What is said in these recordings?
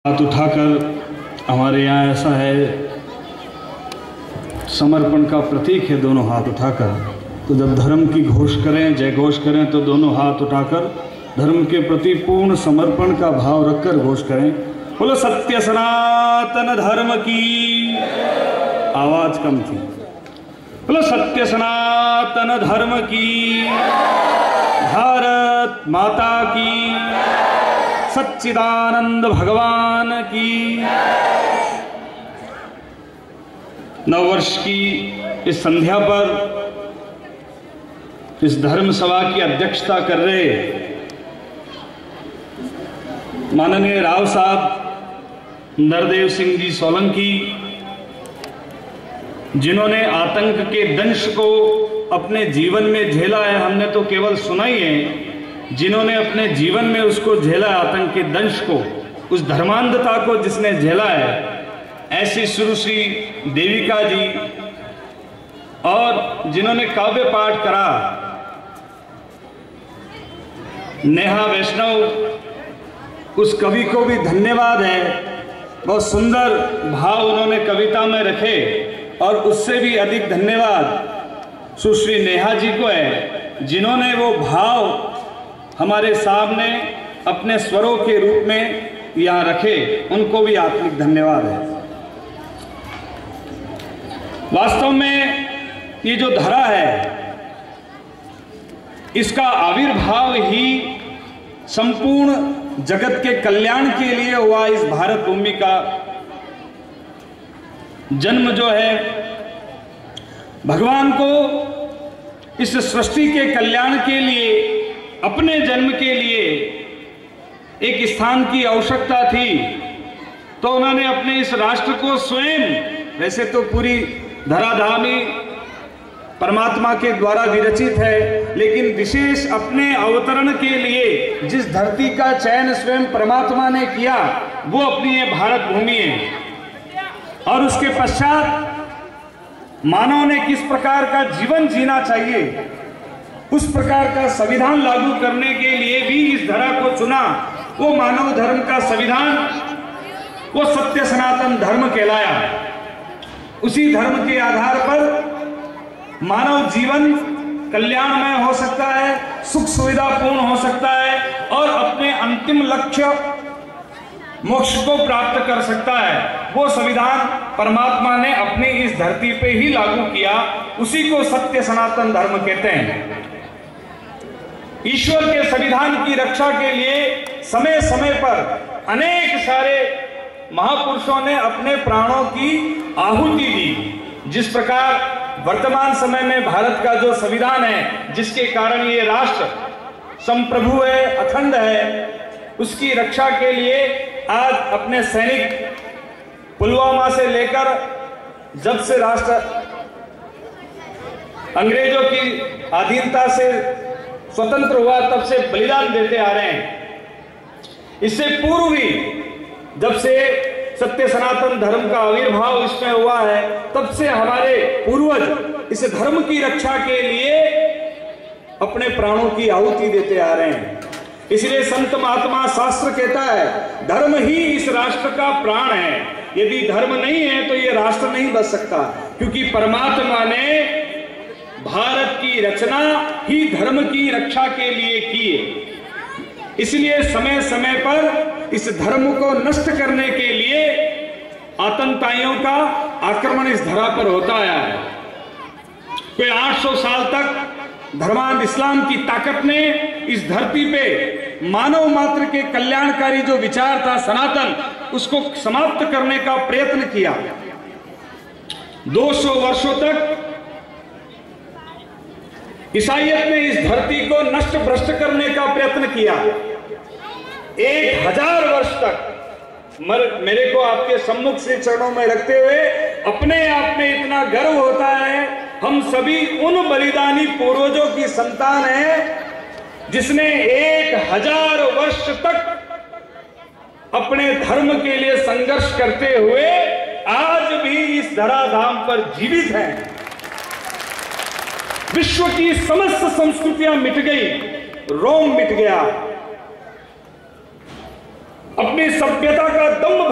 हाथ उठाकर हमारे यहाँ ऐसा है, समर्पण का प्रतीक है दोनों हाथ उठाकर। तो जब धर्म की घोष करें, जय घोष करें, तो दोनों हाथ उठाकर धर्म के प्रति पूर्ण समर्पण का भाव रखकर घोष करें। बोलो सत्य सनातन धर्म की। आवाज कम थी। बोलो सत्य सनातन धर्म की। भारत माता की। सच्चिदानंद भगवान की। नववर्ष की इस संध्या पर इस धर्म सभा की अध्यक्षता कर रहे माननीय राव साहब नरदेव सिंह जी सोलंकी, जिन्होंने आतंक के दंश को अपने जीवन में झेला है, हमने तो केवल सुना ही है, जिन्होंने अपने जीवन में उसको झेला, आतंक के दंश को, उस धर्मांधता को जिसने झेला है, ऐसी सुश्री देविका जी, और जिन्होंने काव्य पाठ करा नेहा वैष्णव, उस कवि को भी धन्यवाद है। बहुत सुंदर भाव उन्होंने कविता में रखे, और उससे भी अधिक धन्यवाद सुश्री नेहा जी को है, जिन्होंने वो भाव हमारे सामने अपने स्वरों के रूप में यहाँ रखे। उनको भी आत्मिक धन्यवाद है। वास्तव में ये जो धरा है, इसका आविर्भाव ही संपूर्ण जगत के कल्याण के लिए हुआ। इस भारत भूमि का जन्म जो है, भगवान को इस सृष्टि के कल्याण के लिए, अपने जन्म के लिए एक स्थान की आवश्यकता थी, तो उन्होंने अपने इस राष्ट्र को स्वयं, वैसे तो पूरी धराधामी परमात्मा के द्वारा विरचित है, लेकिन विशेष अपने अवतरण के लिए जिस धरती का चयन स्वयं परमात्मा ने किया, वो अपनी ये भारत भूमि है। और उसके पश्चात मानव ने किस प्रकार का जीवन जीना चाहिए, उस प्रकार का संविधान लागू करने के लिए भी इस धरा को चुना। वो मानव धर्म का संविधान, वो सत्य सनातन धर्म कहलाया। उसी धर्म के आधार पर मानव जीवन कल्याणमय हो सकता है, सुख सुविधापूर्ण हो सकता है, और अपने अंतिम लक्ष्य मोक्ष को प्राप्त कर सकता है। वो संविधान परमात्मा ने अपनी इस धरती पे ही लागू किया, उसी को सत्य सनातन धर्म कहते हैं। ईश्वर के संविधान की रक्षा के लिए समय समय पर अनेक सारे महापुरुषों ने अपने प्राणों की आहुति दी। जिस प्रकार वर्तमान समय में भारत का जो संविधान है, जिसके कारण ये राष्ट्र संप्रभु है, अखंड है, उसकी रक्षा के लिए आज अपने सैनिक पुलवामा से लेकर जब से राष्ट्र अंग्रेजों की अधीनता से स्वतंत्र हुआ, तब से बलिदान देते आ रहे हैं। इससे पूर्व भी जब से सत्य सनातन धर्म का आविर्भाव इसमें हुआ है, तब से हमारे पूर्वज इस धर्म की रक्षा के लिए अपने प्राणों की आहुति देते आ रहे हैं। इसलिए संत महात्मा शास्त्र कहता है, धर्म ही इस राष्ट्र का प्राण है। यदि धर्म नहीं है तो ये राष्ट्र नहीं बच सकता, क्योंकि परमात्मा ने भारत की रचना ही धर्म की रक्षा के लिए की है। इसलिए समय समय पर इस धर्म को नष्ट करने के लिए आतंकवादियों का आक्रमण इस धरा पर होता आया है। कोई 800 साल तक धर्मांध इस्लाम की ताकत ने इस धरती पे मानव मात्र के कल्याणकारी जो विचार था सनातन, उसको समाप्त करने का प्रयत्न किया। 200 वर्षों तक ईसाईयत ने इस धरती को नष्ट भ्रष्ट करने का प्रयत्न किया। 1000 वर्ष तक मेरे को आपके सम्मुख से चरणों में रखते हुए अपने आप में इतना गर्व होता है, हम सभी उन बलिदानी पूर्वजों की संतान हैं जिसने 1000 वर्ष तक अपने धर्म के लिए संघर्ष करते हुए आज भी इस धराधाम पर जीवित हैं। विश्व की समस्त संस्कृतियां मिट गई, रोम मिट गया, अपनी सभ्यता का दम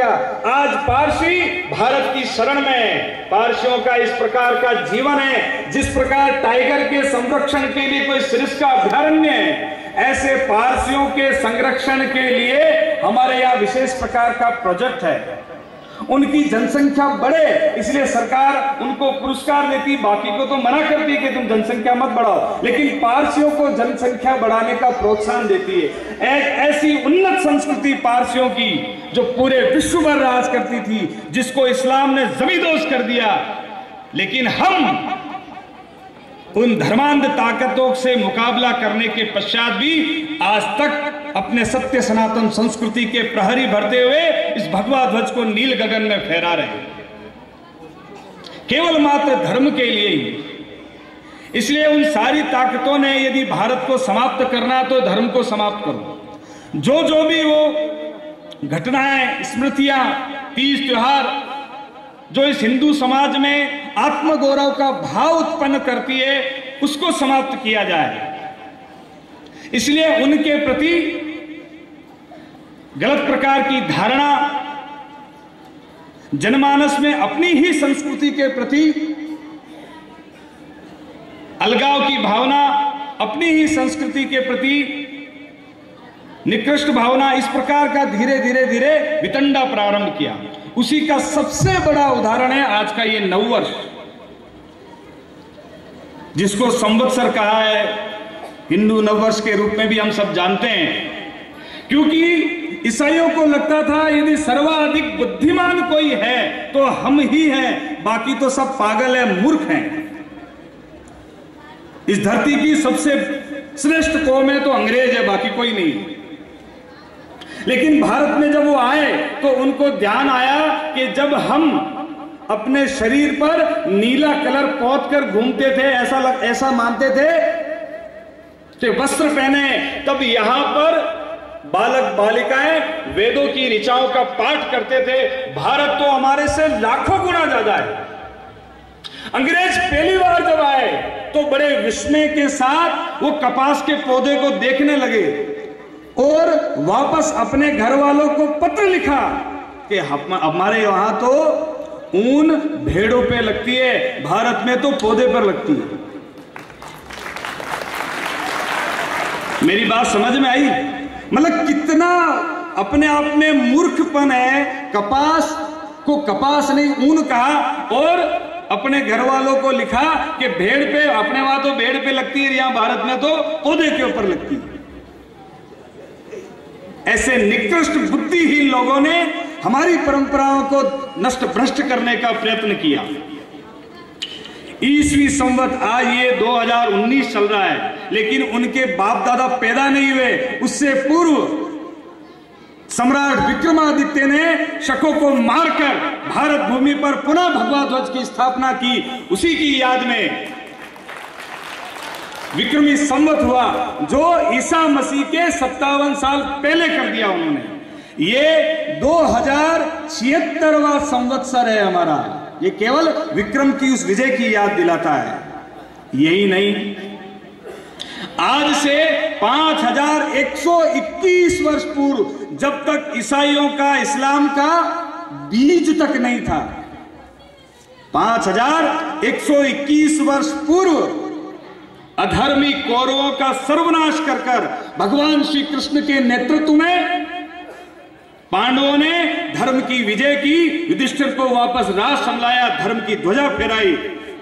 गया। आज पारसी भारत की शरण में। पारसियों का इस प्रकार का जीवन है, जिस प्रकार टाइगर के संरक्षण के लिए कोई सरिस्का अभयारण्य है, ऐसे पारसियों के संरक्षण के लिए हमारे यहाँ विशेष प्रकार का प्रोजेक्ट है। उनकी जनसंख्या बढ़े इसलिए सरकार उनको पुरस्कार देती, बाकी को तो मना करती कि तुम जनसंख्या मत बढ़ाओ, लेकिन पारसियों को जनसंख्या बढ़ाने का प्रोत्साहन देती है। एक ऐसी उन्नत संस्कृति पारसियों की जो पूरे विश्व भर राज करती थी, जिसको इस्लाम ने जमींदोज कर दिया, लेकिन हम उन धर्मांध ताकतों से मुकाबला करने के पश्चात भी आज तक अपने सत्य सनातन संस्कृति के प्रहरी भरते हुए इस भगवा ध्वज को नील गगन में फहरा रहे हैं, केवल मात्र धर्म के लिए ही। इसलिए उन सारी ताकतों ने यदि भारत को समाप्त करना तो धर्म को समाप्त करो। जो जो भी वो घटनाएं, स्मृतियां, तीज त्योहार जो इस हिंदू समाज में आत्मगौरव का भाव उत्पन्न करती है, उसको समाप्त किया जाए। इसलिए उनके प्रति गलत प्रकार की धारणा, जनमानस में अपनी ही संस्कृति के प्रति अलगाव की भावना, अपनी ही संस्कृति के प्रति निकृष्ट भावना, इस प्रकार का धीरे धीरे धीरे वितंडा प्रारंभ किया। उसी का सबसे बड़ा उदाहरण है आज का ये नववर्ष, जिसको संवत्सर कहा है, हिंदू नववर्ष के रूप में भी हम सब जानते हैं। क्योंकि ईसाइयों को लगता था यदि सर्वाधिक बुद्धिमान कोई है तो हम ही हैं, बाकी तो सब पागल है, मूर्ख हैं। इस धरती की सबसे श्रेष्ठ कौम है तो अंग्रेज है, बाकी कोई नहीं। लेकिन भारत में जब वो आए तो उनको ध्यान आया कि जब हम अपने शरीर पर नीला कलर पोत कर घूमते थे, ऐसा मानते थे कि वस्त्र पहने, तब यहां पर बालक बालिकाएं वेदों की ऋचाओं का पाठ करते थे। भारत तो हमारे से लाखों गुना ज्यादा है। अंग्रेज पहली बार जब आए तो बड़े विस्मय के साथ वो कपास के पौधे को देखने लगे और वापस अपने घर वालों को पत्र लिखा कि हमारे वहां तो ऊन भेड़ों पे लगती है, भारत में तो पौधे पर लगती है। मेरी बात समझ में आई? मतलब कितना अपने आप में मूर्खपन है। कपास को कपास नहीं ऊन कहा और अपने घर वालों को लिखा कि भेड़ पे, अपने वहां तो भेड़ पे लगती है, यहां भारत में तो पौधे के ऊपर लगती है। ऐसे निकृष्ट बुद्धिहीन लोगों ने हमारी परंपराओं को नष्ट भ्रष्ट करने का प्रयत्न किया। ईस्वी संवत आज ये 2019 चल रहा है, लेकिन उनके बाप दादा पैदा नहीं हुए, उससे पूर्व सम्राट विक्रमादित्य ने शकों को मारकर भारत भूमि पर पुनः भगवा ध्वज की स्थापना की। उसी की याद में विक्रमी संवत हुआ, जो ईसा मसीह के 57 साल पहले कर दिया उन्होंने। ये 2076वां संवत्सर है हमारा। ये केवल विक्रम की उस विजय की याद दिलाता है। यही नहीं, आज से 5121 वर्ष पूर्व, जब तक ईसाइयों का, इस्लाम का बीज तक नहीं था, 5121 वर्ष पूर्व अधर्मी कौरवों का सर्वनाश कर भगवान श्री कृष्ण के नेतृत्व में पांडवों ने धर्म की विजय की, युधिष्ठिर को वापस राज संभाला, धर्म की ध्वजा फहराई।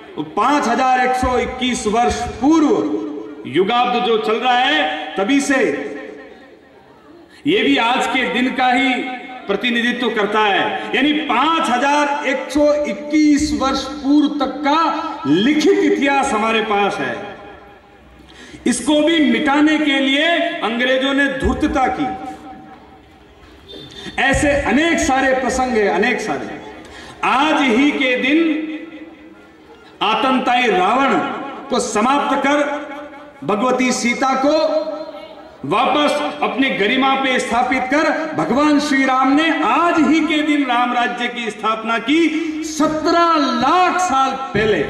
5121 वर्ष पूर्व युगाब्द जो चल रहा है, तभी से ये भी आज के दिन का ही प्रतिनिधित्व करता है। यानी 5121 वर्ष पूर्व तक का लिखित इतिहास हमारे पास है। इसको भी मिटाने के लिए अंग्रेजों ने धूर्तता की। ऐसे अनेक सारे प्रसंग है, अनेक सारे। आज ही के दिन आतंताई रावण को समाप्त कर भगवती सीता को वापस अपनी गरिमा पे स्थापित कर भगवान श्री राम ने आज ही के दिन राम राज्य की स्थापना की, 17 लाख साल पहले।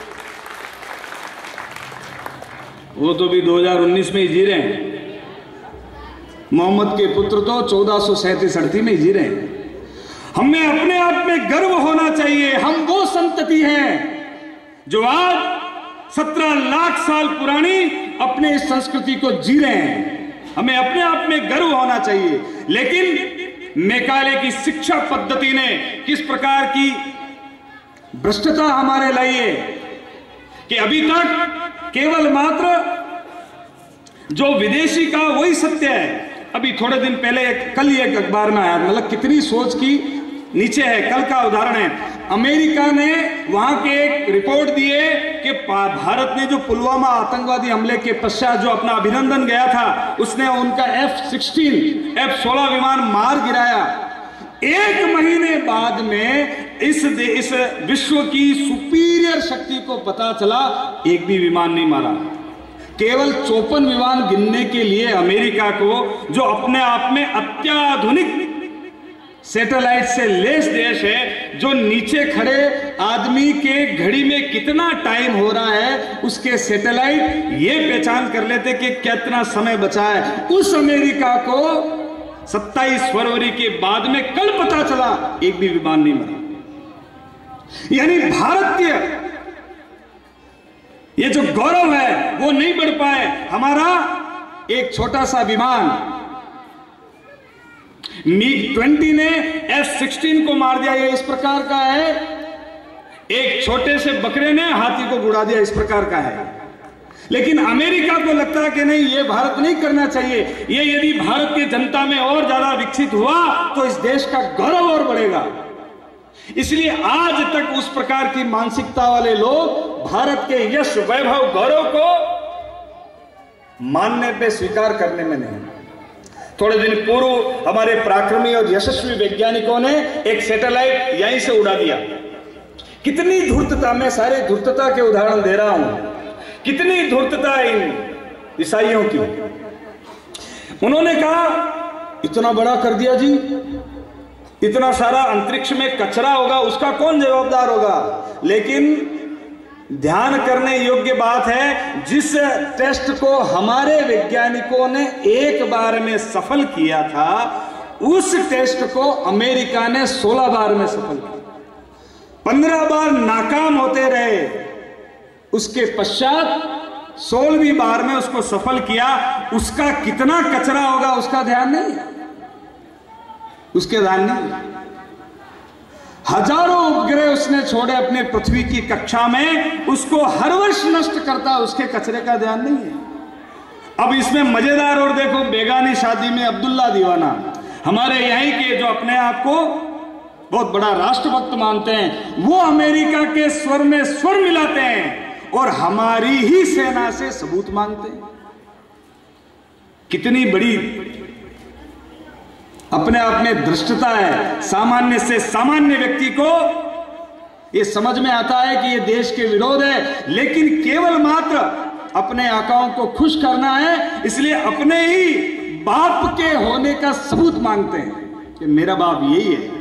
वो तो भी 2019 में ही जी रहे हैं। मोहम्मद के पुत्र तो 1437 में ही जी रहे हैं। हमें अपने आप में गर्व होना चाहिए। हम वो संतति हैं जो आज 17 लाख साल पुरानी अपने इस संस्कृति को जी रहे हैं। हमें अपने आप में गर्व होना चाहिए। लेकिन मेकाले की शिक्षा पद्धति ने किस प्रकार की भ्रष्टता हमारे लाई है कि अभी तक केवल मात्र जो विदेशी का वही सत्य है। अभी थोड़े दिन पहले कल ही एक अखबार में आया, मतलब कितनी सोच की नीचे है। कल का उदाहरण है, अमेरिका ने वहां के एक रिपोर्ट दिए कि भारत ने जो पुलवामा आतंकवादी हमले के पश्चात जो अपना अभिनंदन गया था, उसने उनका F-16 विमान मार गिराया। 1 महीने बाद में इस विश्व की सुपीरियर शक्ति को पता चला, एक भी विमान नहीं मारा। केवल 54 विमान गिनने के लिए अमेरिका को, जो अपने आप में अत्याधुनिक सैटेलाइट से लैस देश है, जो नीचे खड़े आदमी के घड़ी में कितना टाइम हो रहा है उसके सैटेलाइट ये पहचान कर लेते कि कितना समय बचा है। उस अमेरिका को 27 फरवरी के बाद में कल पता चला एक भी विमान नहीं मरा। यानी भारतीय ये जो गौरव है वो नहीं बढ़ पाए। हमारा एक छोटा सा विमान MiG-20 ने F-16 को मार दिया, ये इस प्रकार का है। एक छोटे से बकरे ने हाथी को उड़ा दिया, इस प्रकार का है। लेकिन अमेरिका को लगता है कि नहीं, ये भारत नहीं करना चाहिए। ये यदि भारत की जनता में और ज्यादा विकसित हुआ तो इस देश का गौरव और बढ़ेगा। इसलिए आज तक उस प्रकार की मानसिकता वाले लोग भारत के यश, वैभव, गौरव को मानने पे, स्वीकार करने में नहीं। थोड़े दिन पूर्व हमारे पराक्रमी और यशस्वी वैज्ञानिकों ने एक सैटेलाइट यहीं से उड़ा दिया। कितनी धूर्तता, मैं सारे धूर्तता के उदाहरण दे रहा हूं, कितनी धूर्तता इन ईसाइयों की। उन्होंने कहा इतना बड़ा कर दिया जी, इतना सारा अंतरिक्ष में कचरा होगा, उसका कौन जवाबदार होगा। लेकिन ध्यान करने योग्य बात है, जिस टेस्ट को हमारे वैज्ञानिकों ने एक बार में सफल किया था, उस टेस्ट को अमेरिका ने 16 बार में सफल किया। 15 बार नाकाम होते रहे, उसके पश्चात 16वीं बार में उसको सफल किया। उसका कितना कचरा होगा उसका ध्यान नहीं, उसके ध्यान नहीं। हजारों उपग्रह उसने छोड़े अपने पृथ्वी की कक्षा में, उसको हर वर्ष नष्ट करता, उसके कचरे का ध्यान नहीं है। अब इसमें मजेदार और देखो, बेगानी शादी में अब्दुल्ला दीवाना, हमारे यहीं के जो अपने आप को बहुत बड़ा राष्ट्रभक्त मानते हैं, वो अमेरिका के स्वर में स्वर मिलाते हैं और हमारी ही सेना से सबूत मांगते हैं। कितनी बड़ी अपने आप में धृष्टता है। सामान्य से सामान्य व्यक्ति को यह समझ में आता है कि यह देश के विरोध है, लेकिन केवल मात्र अपने आकाओं को खुश करना है, इसलिए अपने ही बाप के होने का सबूत मांगते हैं कि मेरा बाप यही है।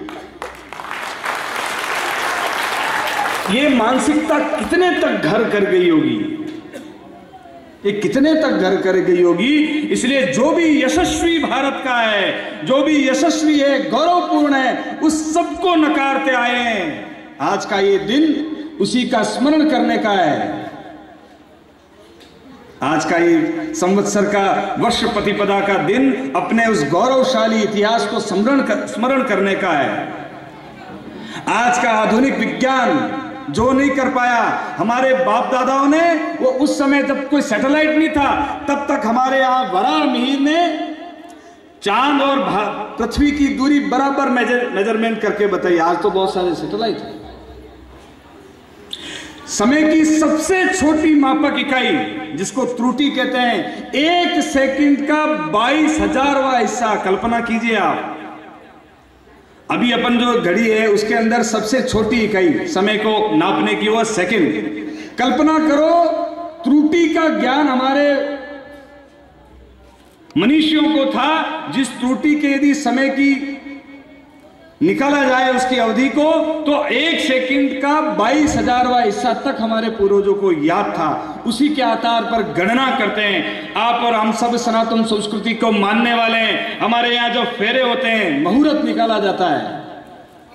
ये मानसिकता कितने तक घर कर गई होगी, ये कितने तक घर कर गई होगी। इसलिए जो भी यशस्वी भारत का है, जो भी यशस्वी है, गौरवपूर्ण है, उस सबको नकारते आए हैं। आज का ये दिन उसी का स्मरण करने का है। आज का ये संवत्सर का वर्ष प्रतिपदा का दिन अपने उस गौरवशाली इतिहास को स्मरण करने का है। आज का आधुनिक विज्ञान जो नहीं कर पाया, हमारे बाप दादाओं ने, वो उस समय जब कोई सैटेलाइट नहीं था, तब तक हमारे यहां वराहमिहिर ने चांद और पृथ्वी की दूरी बराबर मेजरमेंट करके बताई। आज तो बहुत सारे सैटेलाइट हैं। समय की सबसे छोटी मापक इकाई जिसको त्रुटि कहते हैं, 1 सेकंड का 22,000वां हिस्सा। कल्पना कीजिए आप, अभी अपन जो घड़ी है उसके अंदर सबसे छोटी इकाई समय को नापने की वो सेकंड। कल्पना करो, त्रुटि का ज्ञान हमारे मनुष्यों को था, जिस त्रुटि के यदि समय की निकाला जाए उसकी अवधि को, तो 1 सेकंड का 22,000वां हिस्सा तक हमारे पूर्वजों को याद था। उसी के आधार पर गणना करते हैं। आप और हम सब सनातन संस्कृति को मानने वाले हैं। हमारे यहाँ जो फेरे होते हैं, मुहूर्त निकाला जाता है,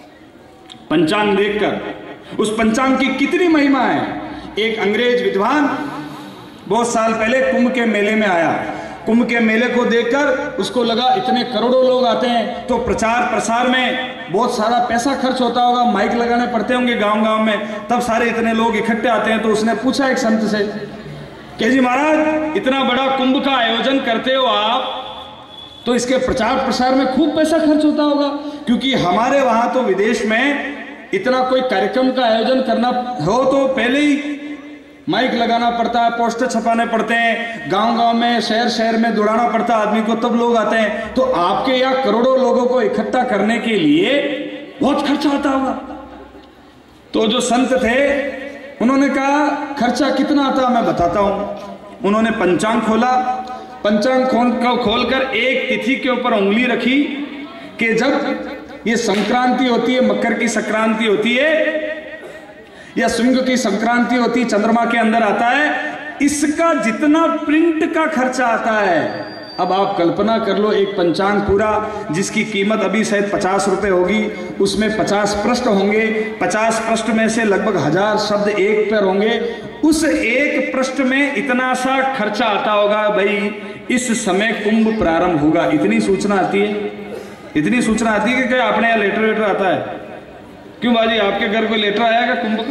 पंचांग देखकर। उस पंचांग की कितनी महिमा है। एक अंग्रेज विद्वान बहुत साल पहले कुंभ के मेले में आया। कुंभ के मेले को देखकर उसको लगा इतने करोड़ों लोग आते हैं तो प्रचार प्रसार में बहुत सारा पैसा खर्च होता होगा, माइक लगाने पड़ते होंगे गांव-गांव में, तब सारे इतने लोग इकट्ठे आते हैं। तो उसने पूछा एक संत से कि जी महाराज, इतना बड़ा कुंभ का आयोजन करते हो आप, तो इसके प्रचार प्रसार में खूब पैसा खर्च होता होगा, क्योंकि हमारे वहां तो विदेश में इतना कोई कार्यक्रम का आयोजन करना हो तो पहले ही माइक लगाना पड़ता है, पोस्टर छपाने पड़ते हैं, गांव-गांव में शहर शहर में दौड़ाना पड़ता है आदमी को, तब लोग आते हैं। तो आपके यहाँ करोड़ों लोगों को इकट्ठा करने के लिए बहुत खर्चा आता होगा। तो जो संत थे उन्होंने कहा खर्चा कितना आता मैं बताता हूं। उन्होंने पंचांग खोला, पंचांग खोलकर एक तिथि के ऊपर उंगली रखी कि जब ये संक्रांति होती है, मकर की संक्रांति होती है या सिंह की संक्रांति होती है, चंद्रमा के अंदर आता है, इसका जितना प्रिंट का खर्चा आता है, अब आप कल्पना कर लो एक पंचांग पूरा जिसकी कीमत अभी शायद 50 रुपए होगी, उसमें 50 पृष्ठ होंगे, 50 पृष्ठ में से लगभग 1000 शब्द एक पर होंगे, उस एक पृष्ठ में इतना सा खर्चा आता होगा। भाई इस समय कुंभ प्रारंभ होगा, इतनी सूचना आती है, इतनी सूचना आती है कि क्या अपने यहाँ लेटर वेटर आता है? क्यों बाजी, आपके घर कोई लेटर आया क्या कुंभ?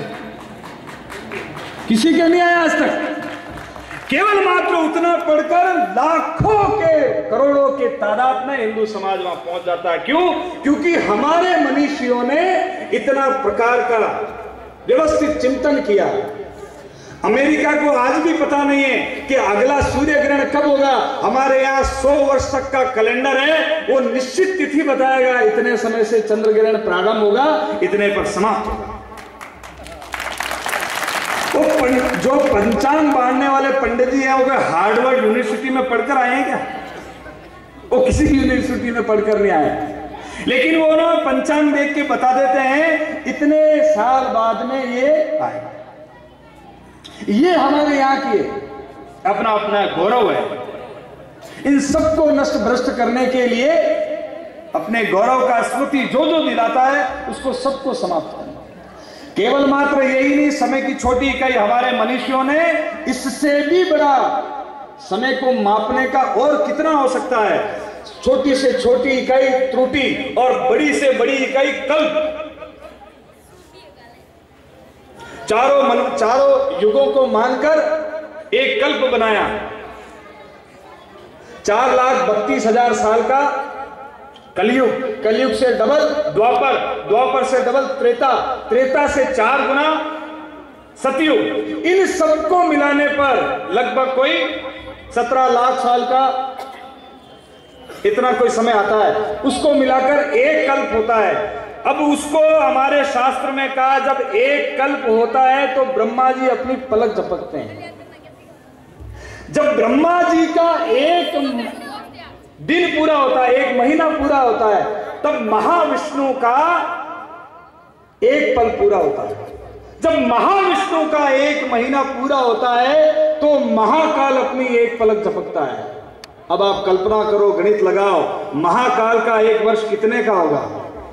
किसी का नहीं आया आज तक। केवल मात्र उतना पढ़कर लाखों के करोड़ों के तादाद में हिंदू समाज वहां पहुंच जाता है। क्यों? क्योंकि हमारे मनीषियों ने इतना प्रकार का व्यवस्थित चिंतन किया। अमेरिका को आज भी पता नहीं है कि अगला सूर्य ग्रहण कब होगा। हमारे यहाँ 100 वर्ष तक का कैलेंडर है, वो निश्चित तिथि बताएगा, इतने समय से चंद्र ग्रहण प्रारंभ होगा, इतने पर समाप्त होगा। जो पंचांग बांधने वाले पंडित जी हैं वो हार्वर्ड यूनिवर्सिटी में पढ़कर आए हैं क्या? वो किसी यूनिवर्सिटी में पढ़कर नहीं आए, लेकिन वो ना पंचांग देख के बता देते हैं इतने साल बाद में ये आएगा। ये हमारे यहाँ की अपना अपना गौरव है। इन सबको नष्ट भ्रष्ट करने के लिए अपने गौरव का स्मृति जो जो दिलाता है उसको सबको समाप्त करना। केवल मात्र यही नहीं, समय की छोटी इकाई हमारे मनुष्यों ने इससे भी बड़ा समय को मापने का और कितना हो सकता है। छोटी से छोटी इकाई त्रुटि और बड़ी से बड़ी इकाई कल्प, चारों युगों को मानकर एक कल्प बनाया। 4,32,000 साल का कलयुग, कलयुग से डबल द्वापर, द्वापर से डबल त्रेता, त्रेता से 4 गुना सतयुग। इन सबको मिलाने पर लगभग कोई 17 लाख साल का इतना कोई समय आता है, उसको मिलाकर एक कल्प होता है। अब उसको हमारे शास्त्र में कहा जब एक कल्प होता है तो ब्रह्मा जी अपनी पलक झपकते हैं। जब ब्रह्मा जी का एक दिन पूरा होता है, एक महीना पूरा होता है, तब महाविष्णु का एक पल पूरा होता है। जब महाविष्णु का एक महीना पूरा होता है तो महाकाल अपनी एक पलक झपकता है। अब आप कल्पना करो, गणित लगाओ, महाकाल का एक वर्ष कितने का होगा?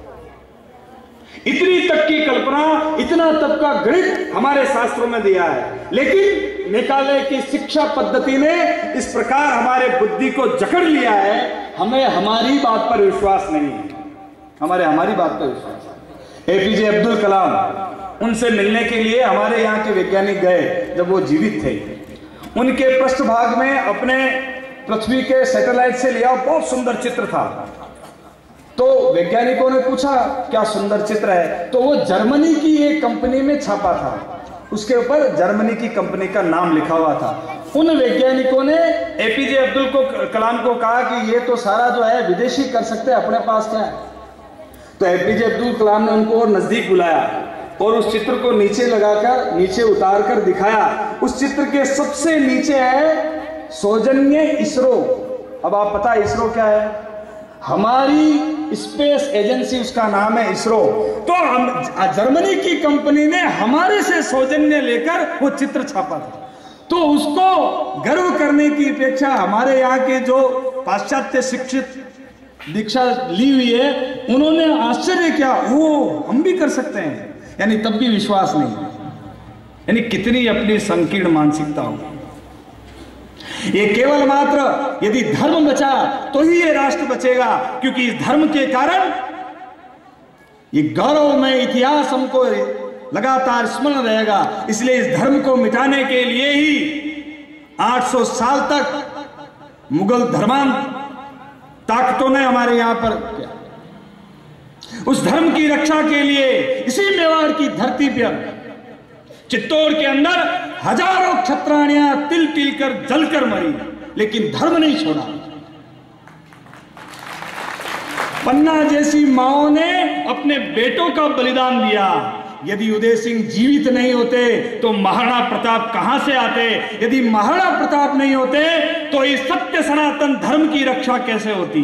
इतनी तक की कल्पना, इतना तक का गणित हमारे शास्त्रों में दिया है। लेकिन मेघालय की शिक्षा पद्धति ने इस प्रकार हमारे बुद्धि को जकड़ लिया है, हमें हमारी बात पर विश्वास नहीं है, हमारी बात पर विश्वास। एपीजे अब्दुल कलाम, उनसे मिलने के लिए हमारे यहाँ के वैज्ञानिक गए जब वो जीवित थे। उनके पृष्ठभाग में अपने पृथ्वी के सैटेलाइट से लिया बहुत सुंदर चित्र था। तो वैज्ञानिकों ने पूछा क्या सुंदर चित्र है, तो वो जर्मनी की एक कंपनी में छापा था, उसके ऊपर जर्मनी की कंपनी का नाम लिखा हुआ था। उन वैज्ञानिकों ने एपीजे अब्दुल कलाम को कहा कि ये तो सारा जो है विदेशी कर सकते हैं, अपने पास क्या है। तो एपीजे अब्दुल कलाम ने उनको और नजदीक बुलाया और उस चित्र को नीचे लगाकर, नीचे उतार कर दिखाया। उस चित्र के सबसे नीचे है सौजन्य इसरो। अब आप पता है इसरो क्या है? हमारी स्पेस एजेंसी, उसका नाम है इसरो। तो हम जर्मनी की कंपनी ने हमारे से सौजन्य लेकर वो चित्र छापा था। तो उसको गर्व करने की अपेक्षा हमारे यहाँ के जो पाश्चात्य शिक्षित दीक्षा ली हुई है, उन्होंने आश्चर्य किया, वो हम भी कर सकते हैं, यानी तब भी विश्वास नहीं। यानी कितनी अपनी संकीर्ण मानसिकता हो। ये केवल मात्र यदि धर्म बचा तो ही ये राष्ट्र बचेगा, क्योंकि इस धर्म के कारण ये गौरवमय इतिहास हमको लगातार स्मरण रहेगा। इसलिए इस धर्म को मिटाने के लिए ही 800 साल तक मुगल धर्मांत ताकतों ने हमारे यहां पर किया। उस धर्म की रक्षा के लिए इसी मेवाड़ की धरती पर चित्तौड़ के अंदर हजारों क्षत्राणियां तिल तिल कर जलकर मरी, लेकिन धर्म नहीं छोड़ा। पन्ना जैसी माओं ने अपने बेटों का बलिदान दिया। यदि उदय सिंह जीवित नहीं होते तो महाराणा प्रताप कहां से आते? यदि महाराणा प्रताप नहीं होते तो इस सत्य सनातन धर्म की रक्षा कैसे होती?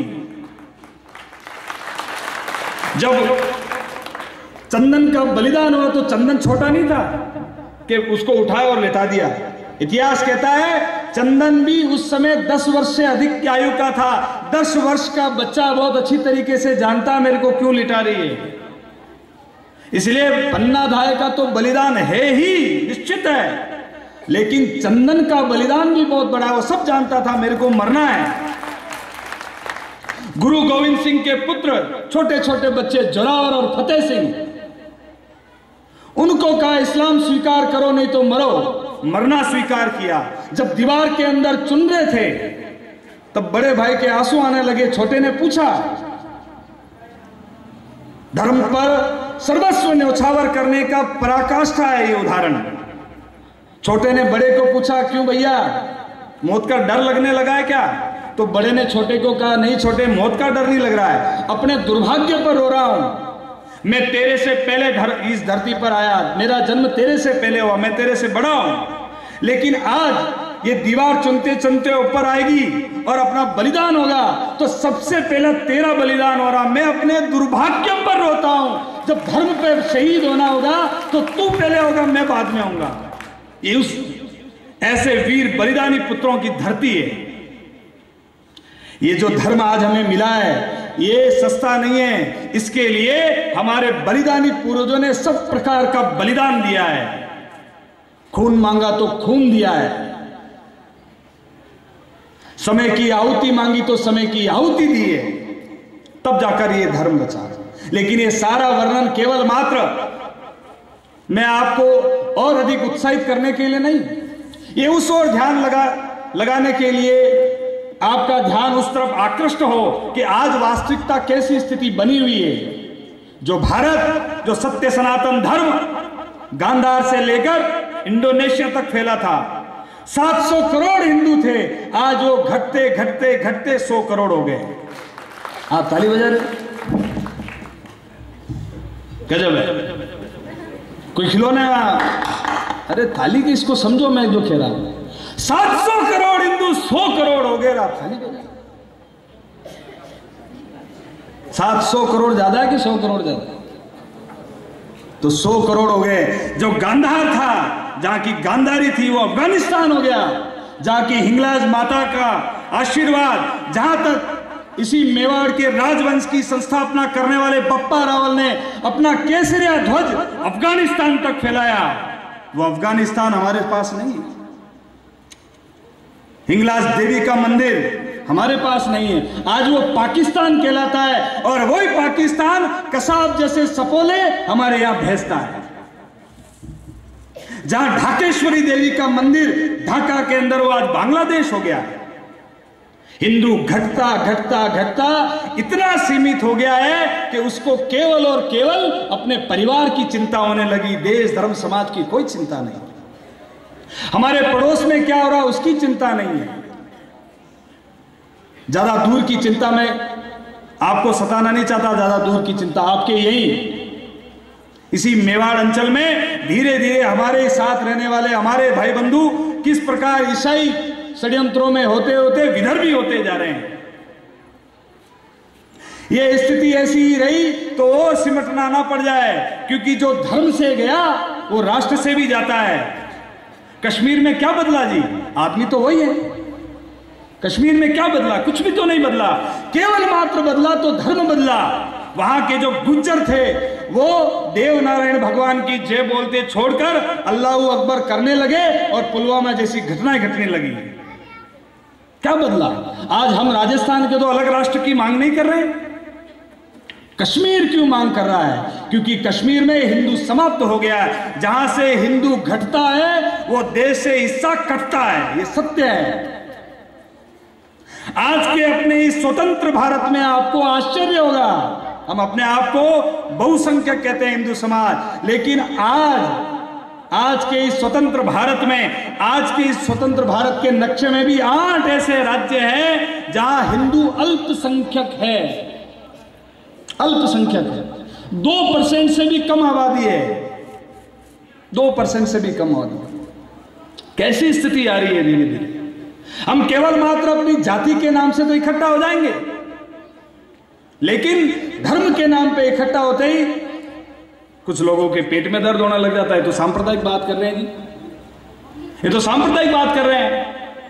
जब चंदन का बलिदान हुआ तो चंदन छोटा नहीं था कि उसको उठाया और लेटा दिया। इतिहास कहता है चंदन भी उस समय 10 वर्ष से अधिक की आयु का था। 10 वर्ष का बच्चा बहुत अच्छी तरीके से जानता मेरे को क्यों लिटा रही है। इसलिए पन्ना धाय का तो बलिदान है ही, निश्चित है, लेकिन चंदन का बलिदान भी बहुत बड़ा, वो सब जानता था मेरे को मरना है। गुरु गोविंद सिंह के पुत्र छोटे छोटे बच्चे जोरावर और फतेह सिंह, उनको कहा इस्लाम स्वीकार करो नहीं तो मरो। मरना स्वीकार किया। जब दीवार के अंदर चुन रहे थे तब बड़े भाई के आंसू आने लगे। छोटे ने पूछा, धर्म पर सर्वस्व न्यौछावर करने का पराकाष्ठा है ये उदाहरण। छोटे ने बड़े को पूछा, क्यों भैया, मौत का डर लगने लगा है क्या? तो बड़े ने छोटे को कहा, नहीं छोटे, मौत का डर नहीं लग रहा है, अपने दुर्भाग्य पर रो रहा हूं। मैं तेरे से पहले इस धरती पर आया, मेरा जन्म तेरे से पहले हुआ, मैं तेरे से बड़ा हूं, लेकिन आज ये दीवार चुनते चुनते ऊपर आएगी और अपना बलिदान होगा तो सबसे पहले तेरा बलिदान हो रहा। मैं अपने दुर्भाग्य पर रोता हूं। जब धर्म पे शहीद होना होगा तो तू पहले होगा, मैं बाद में होऊंगा। ये उस ऐसे वीर बलिदानी पुत्रों की धरती है। ये जो धर्म आज हमें मिला है ये सस्ता नहीं है। इसके लिए हमारे बलिदानी पूर्वजों ने सब प्रकार का बलिदान दिया है। खून मांगा तो खून दिया है, समय की आहुति मांगी तो समय की आहुति दी है, तब जाकर ये धर्म बचा। लेकिन ये सारा वर्णन केवल मात्र मैं आपको और अधिक उत्साहित करने के लिए नहीं, ये उस ओर ध्यान लगाने के लिए, आपका ध्यान उस तरफ आकृष्ट हो कि आज वास्तविकता कैसी स्थिति बनी हुई है। जो भारत, जो सत्य सनातन धर्म गांधार से लेकर इंडोनेशिया तक फैला था, 700 करोड़ हिंदू थे, आज वो घटते घटते घटते 100 करोड़ हो गए। आप ताली बजा रहे, गजब है। कोई खिलौना, अरे थाली की इसको समझो, मैं जो खेला 700 करोड़ हिंदू 100 करोड़ हो गए। आप थाली बजा, 700 करोड़ ज्यादा है कि 100 करोड़ ज्यादा? तो 100 करोड़ हो गए। जो गांधार था, जहां की गांधारी थी, वो अफगानिस्तान हो गया। जहां की हिंगलाज माता का आशीर्वाद, जहां तक इसी मेवाड़ के राजवंश की संस्थापना करने वाले बप्पा रावल ने अपना केसरिया ध्वज अफगानिस्तान तक फैलाया, वो अफगानिस्तान हमारे पास नहीं है। हिंगलाज देवी का मंदिर हमारे पास नहीं है, आज वो पाकिस्तान कहलाता है। और वही पाकिस्तान कसाब जैसे सपोले हमारे यहां भेजता है। जहां ढाकेश्वरी देवी का मंदिर ढाका के अंदर, वो आज बांग्लादेश हो गया। हिंदू घटता घटता घटता इतना सीमित हो गया है कि उसको केवल और केवल अपने परिवार की चिंता होने लगी, देश धर्म समाज की कोई चिंता नहीं। हमारे पड़ोस में क्या हो रहा है उसकी चिंता नहीं है। ज्यादा दूर की चिंता में आपको सताना नहीं चाहता, ज्यादा दूर की चिंता आपके यही इसी मेवाड़ अंचल में धीरे धीरे हमारे साथ रहने वाले हमारे भाई बंधु किस प्रकार ईसाई षड्यंत्रों में होते होते विदर्भी होते जा रहे हैं। ये स्थिति ऐसी ही रही तो और सिमटना ना पड़ जाए, क्योंकि जो धर्म से गया वो राष्ट्र से भी जाता है। कश्मीर में क्या बदला जी? आदमी तो वही है। कश्मीर में क्या बदला? कुछ भी तो नहीं बदला, केवल मात्र बदला तो धर्म बदला। वहां के जो गुज्जर थे वो देव नारायण भगवान की जय बोलते छोड़कर अल्लाह अकबर करने लगे और पुलवामा जैसी घटनाएं घटने लगी। क्या बदला? आज हम राजस्थान के तो अलग राष्ट्र की मांग नहीं कर रहे, कश्मीर क्यों मांग कर रहा है? क्योंकि कश्मीर में हिंदू समाप्त हो गया है। जहां से हिंदू घटता है वो देश से हिस्सा कटता है, ये सत्य है। आज के अपने इस स्वतंत्र भारत में आपको आश्चर्य होगा, हम अपने आप को बहुसंख्यक कहते हैं हिंदू समाज, लेकिन आज के इस स्वतंत्र भारत में, आज के इस स्वतंत्र भारत के नक्शे में भी 8 ऐसे राज्य हैं जहां हिंदू अल्पसंख्यक है, अल्पसंख्यक है। 2% से भी कम आबादी है, 2% से भी कम आबादी। कैसी स्थिति आ रही है धीरे धीरे? हम केवल मात्र अपनी जाति के नाम से तो इकट्ठा हो जाएंगे, लेकिन धर्म के नाम पे इकट्ठा होते ही कुछ लोगों के पेट में दर्द होने लग जाता है। तो सांप्रदायिक बात कर रहे हैं जी, ये तो सांप्रदायिक बात कर रहे हैं।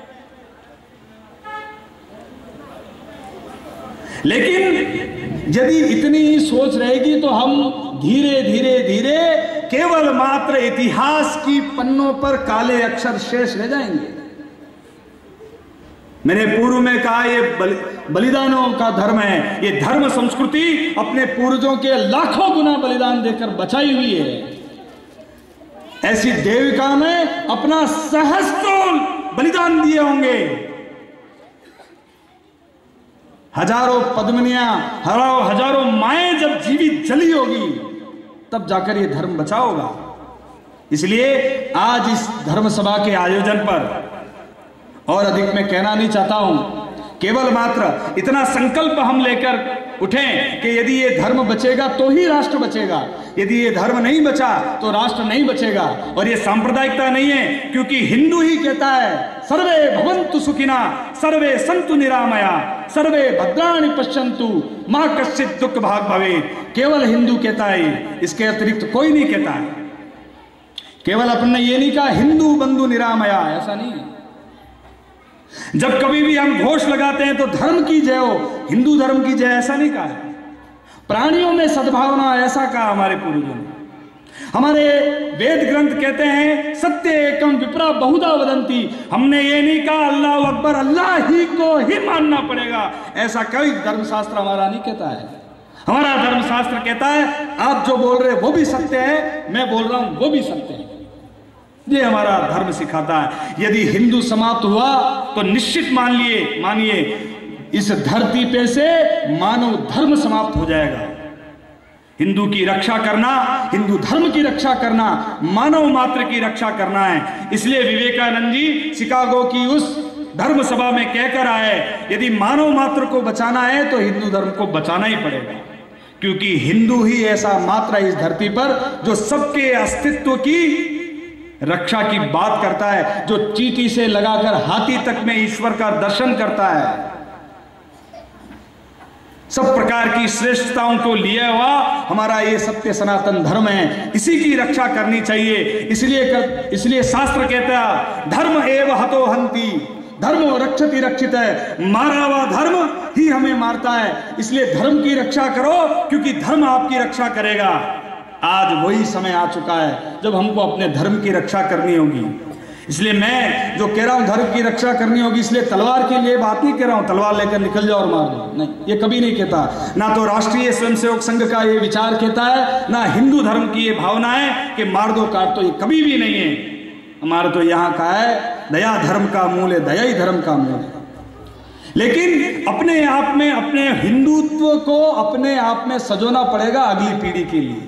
लेकिन यदि इतनी ही सोच रहेगी तो हम धीरे धीरे धीरे केवल मात्र इतिहास की पन्नों पर काले अक्षर शेष रह जाएंगे। मैंने पूर्व में कहा ये बलिदानों का धर्म है, ये धर्म संस्कृति अपने पूर्वजों के लाखों गुना बलिदान देकर बचाई हुई है। ऐसी देविका में अपना सहस्त्रों बलिदान दिए होंगे, हजारों पद्मनियां, हजारों माएं जब जीवित जली होगी तब जाकर ये धर्म बचा होगा। इसलिए आज इस धर्म सभा के आयोजन पर और अधिक मैं कहना नहीं चाहता हूं, केवल मात्र इतना संकल्प हम लेकर उठें कि यदि ये धर्म बचेगा तो ही राष्ट्र बचेगा, यदि ये धर्म नहीं बचा तो राष्ट्र नहीं बचेगा। और ये सांप्रदायिकता नहीं है, क्योंकि हिंदू ही कहता है सर्वे भवन्तु सुखिना सर्वे सन्तु निरामया सर्वे भद्राणि पश्यन्तु मा कश्चित् दुःख भाग् भवेत्। केवल हिंदू कहता है, इसके अतिरिक्त कोई नहीं कहता है। केवल अपन ने ये नहीं कहा हिंदू बंधु निरामया, ऐसा नहीं है। जब कभी भी हम घोष लगाते हैं तो धर्म की जय हो, हिंदू धर्म की जय, ऐसा नहीं कहा है। प्राणियों में सद्भावना, ऐसा कहा हमारे पूर्वजों ने। हमारे वेद ग्रंथ कहते हैं सत्य एकम विप्रा बहुधा वदंती। हमने ये नहीं कहा अल्लाह अकबर, अल्लाह ही को ही मानना पड़ेगा, ऐसा कोई धर्मशास्त्र हमारा नहीं कहता है। हमारा धर्मशास्त्र कहता है आप जो बोल रहे हैं वो भी सत्य है, मैं बोल रहा हूं वो भी सत्य है। ये हमारा धर्म सिखाता है। यदि हिंदू समाप्त हुआ तो निश्चित मानिए इस धरती पे से मानव धर्म समाप्त हो जाएगा। हिंदू की रक्षा करना, हिंदू धर्म की रक्षा करना, मानव मात्र की रक्षा करना है। इसलिए विवेकानंद जी शिकागो की उस धर्म सभा में कहकर आए, यदि मानव मात्र को बचाना है तो हिंदू धर्म को बचाना ही पड़ेगा, क्योंकि हिंदू ही ऐसा मात्र है इस धरती पर जो सबके अस्तित्व की रक्षा की बात करता है, जो चींटी से लगाकर हाथी तक में ईश्वर का दर्शन करता है, सब प्रकार की श्रेष्ठताओं को लिया हुआ हमारा ये सत्य सनातन धर्म है। इसी की रक्षा करनी चाहिए। इसलिए शास्त्र कहता है धर्म एव हतो हन्ति, धर्म रक्षति रक्षित है, मारा हुआ धर्म ही हमें मारता है। इसलिए धर्म की रक्षा करो, क्योंकि धर्म आपकी रक्षा करेगा। आज वही समय आ चुका है जब हमको अपने धर्म की रक्षा करनी होगी। इसलिए मैं जो कह रहा हूं धर्म की रक्षा करनी होगी, इसलिए तलवार के लिए बात नहीं कह रहा हूं तलवार लेकर निकल जाओ और मार दो, नहीं, ये कभी नहीं कहता। ना तो राष्ट्रीय स्वयंसेवक संघ का ये विचार कहता है, ना हिंदू धर्म की ये भावना है कि मार दो काट दो, ये कभी भी नहीं है। हमारा तो यहाँ का है दया धर्म का मूल है, दया ही धर्म का मूल है। लेकिन अपने आप में अपने हिंदुत्व को अपने आप में सजोना पड़ेगा अगली पीढ़ी के लिए।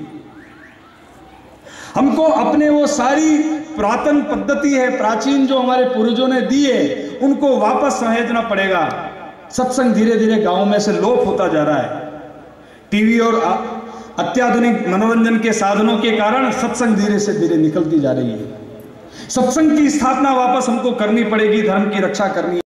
हमको अपने वो सारी पुरातन पद्धति है, प्राचीन जो हमारे पूर्वजों ने दी है, उनको वापस सहेजना पड़ेगा। सत्संग धीरे धीरे गांव में से लोप होता जा रहा है। टीवी और अत्याधुनिक मनोरंजन के साधनों के कारण सत्संग धीरे से धीरे निकलती जा रही है। सत्संग की स्थापना वापस हमको करनी पड़ेगी, धर्म की रक्षा करनी